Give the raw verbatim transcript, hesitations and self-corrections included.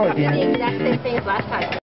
now again. The exact same thing as last time.